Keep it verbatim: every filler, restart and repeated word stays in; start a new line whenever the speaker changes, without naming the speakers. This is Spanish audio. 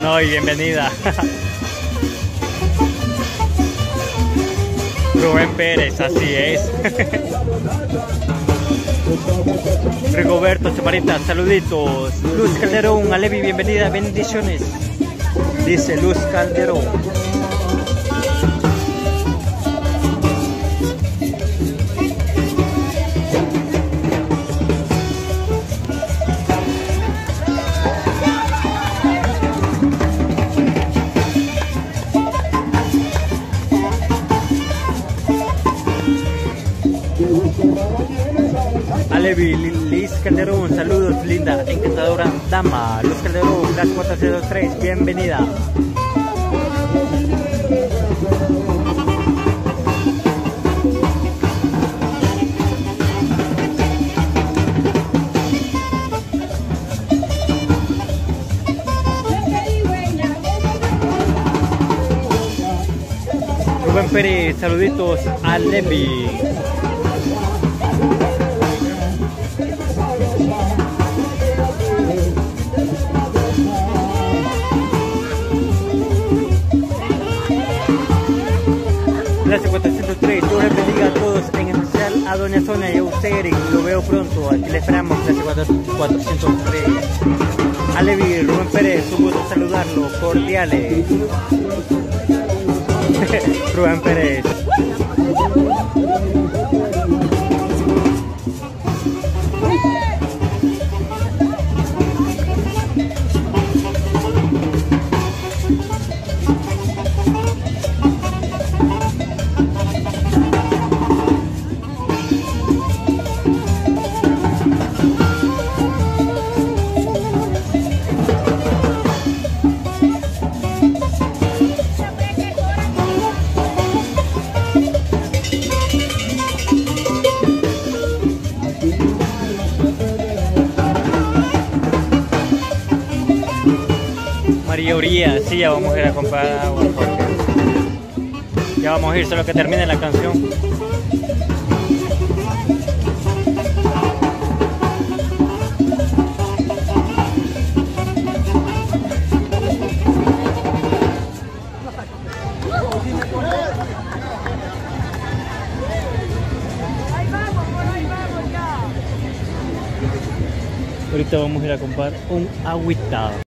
No, y bienvenida. Rubén Pérez, así es. Rigoberto Chamarita, saluditos. Luz Calderón, Alevi, bienvenida, bendiciones. Dice Luz Calderón. Alevi, Liz Calderón, saludos, linda, encantadora dama. Luz Calderón, las cuatro cero tres, bienvenida. Rubén Pérez, saluditos a Alevi. Gracias cuatrocientos tres, Dios les bendiga a todos, en especial a doña Sonia y a usted, Eric, lo veo pronto, aquí le esperamos, gracias cuatrocientos tres. Alevi, Rubén Pérez, un gusto saludarlo, cordiales. Rubén Pérez. María Uría, sí, ya vamos a ir a comprar agua, porque ya vamos a ir, solo que termine la canción. Ahorita vamos a ir a comprar un agüita.